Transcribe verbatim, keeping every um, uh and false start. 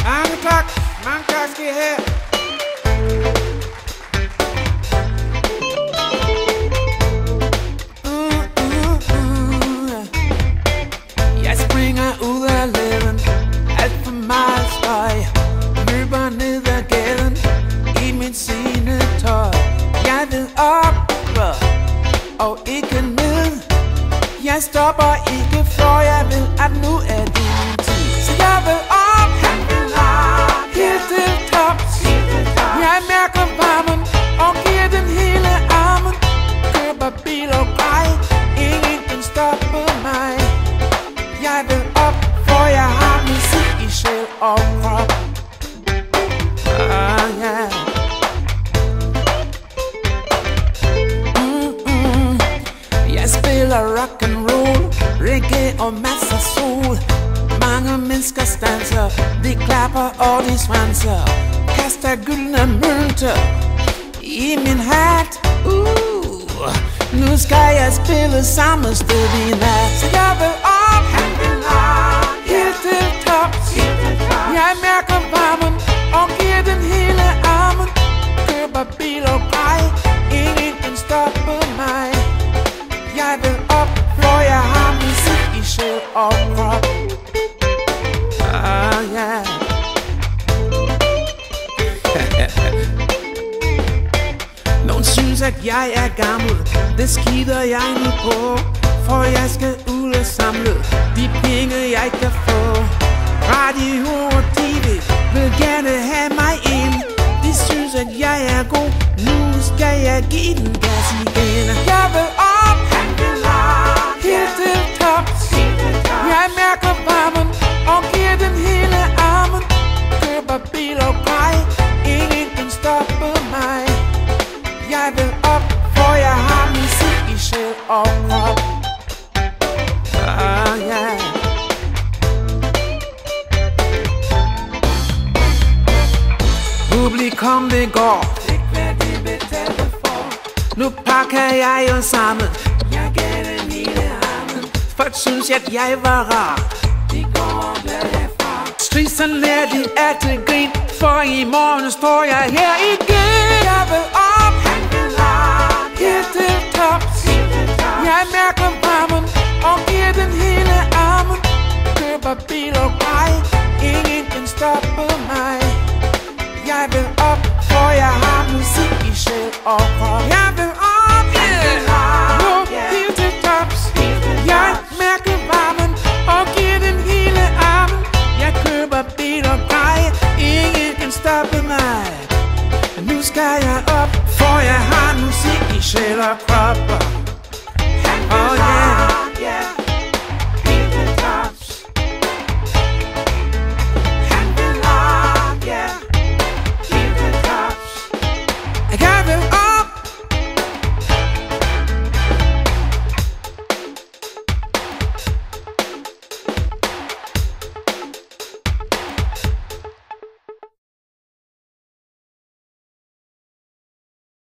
Mange tak, mange tak skal I have. Uh, uh, uh. Jeg springer ud af læden, alt for meget støj. Løber ned ad gaden i mit senetøj. Jeg vil op og ikke ned. Jeg stopper ikke, for jeg ved, at nu er det min tid. Så jeg vil op, helt til tops. Jeg mærker varmen og giver den hele armen. Køber bil og grej, ingen kan stoppe mig. Jeg vil op, for jeg har musik i sjæl og krop. Ah, yeah. Mm-mm. Jeg spiller rock and roll, reggae og masser sol. Mange mennesker stanser, de klapper og de svanser. Kaster gyldne mønter i min hat. uh, Nu skal jeg spille samme sted i nat. Så jeg vil op, helt til tops. Jeg mærker varmen og giver den hele armen. Køber bil og grej, ingen kan stoppe mig. Jeg vil op, for jeg har musik i sjæl og krop. Ah, yeah. Nogen synes, at jeg er gammel. Det skider jeg nu på, for jeg skal ud og samle de penge, jeg kan få. Radio og T V vil gerne have mig ind. De synes, at jeg er god. Nu skal jeg give den gas igen. Jeg vil op, helt til tops. Jeg mærker varmen og giver den hele armen. Køber bil og grej, ingen kan stoppe mig. Jeg vil op, for jeg har musik i sjæl og krop. Ah, yeah. Publikum det går, ikke hvad de betalte for. Nu pakker jeg jo sammen, jeg gav den hele armen. Folk synes, at jeg var rar, de går og glad herfra. Strisen er de er til grin, for i morgen står jeg her igen. Jeg vil op, helt til tops. Jeg mærker varmen og giver den hele armen. Køber bil og grej, ingen kan stoppe mig. Jeg vil op, for jeg har musik i sjæl og krop. Jeg vil op, yeah. Nu helt til tops. Jeg mærker varmen og giver den hele armen. Jeg køber bil og grej, ingen kan stoppe mig. Nu skal jeg op, for jeg har musik i sjæl og krop.